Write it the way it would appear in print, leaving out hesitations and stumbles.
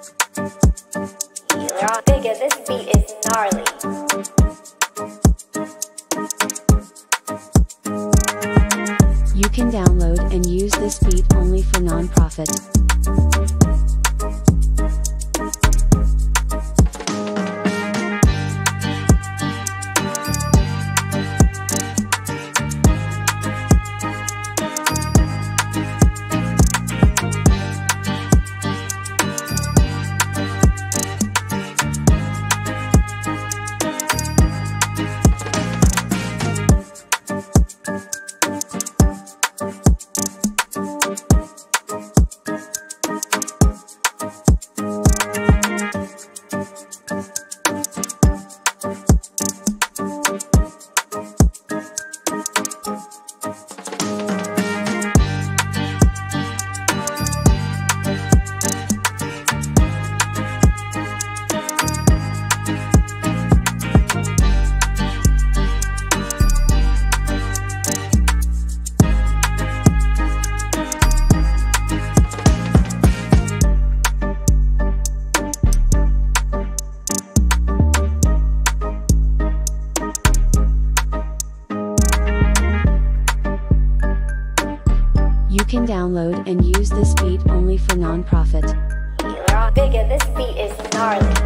Bigger, this beat is gnarly. You can download and use this beat only for non-profit. You can download and use this beat only for non-profit. Bigger, this beat is gnarly.